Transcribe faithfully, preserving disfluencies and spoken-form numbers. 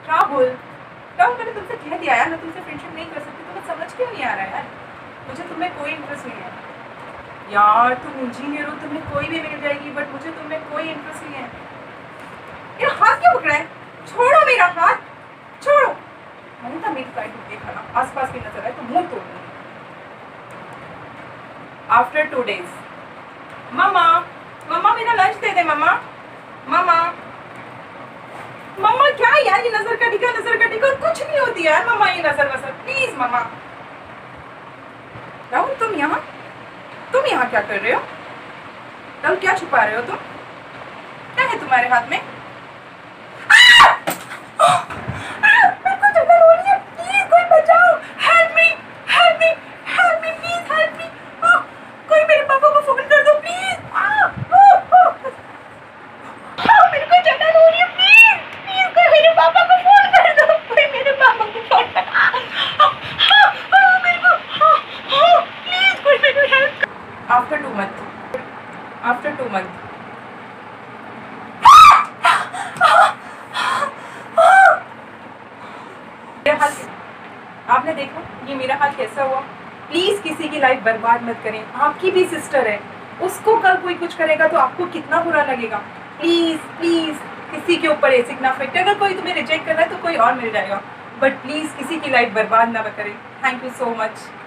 राहुल राहुल मैंने तुमसे कह दिया यार, मैं तुमसे फ्रेंडशिप नहीं कर सकती। तुम्हें समझ क्यों नहीं आ रहा है यार? मुझे तुम्हें कोई इंटरेस्ट नहीं है यार। तुम इंजीनियर हो, तुम्हें कोई भी मिल जाएगी, बट मुझे तुम्हें कोई इंटरेस्ट नहीं है। मेरा हाथ क्यों पकड़ा है? छोड़ो मेरा हाथ, छोड़ो। मैंने तो मेरी फ्लाइट देखा ना, आस पास भी नजर आए तो मुंह तोड़ दूंगी। आफ्टर टू डेज, मम्मा मम्मा मेरा लंच दे दे मम्मा। मम्मा मम्मा क्या यार, ये नजर का टिका नजर का टिका कुछ नहीं होती यार मम्मा, ये नजर नजर प्लीज मम्मा। राहुल तुम यहाँ तुम यहाँ क्या कर रहे हो? राहुल क्या छुपा रहे हो तुम? क्या है तुम्हारे हाथ में? After two months. After two months. मेरा हाल, आपने देखा ये मेरा हाल कैसा हुआ? प्लीज किसी की लाइफ बर्बाद मत करें। आपकी भी सिस्टर है, उसको कल कोई कुछ करेगा तो आपको कितना बुरा लगेगा। प्लीज प्लीज किसी के ऊपर ऐसे ना फेंकते। अगर कोई तुम्हें रिजेक्ट कर रहा है तो कोई और मिल जाएगा, बट प्लीज किसी की लाइफ बर्बाद ना करें। Thank you so much.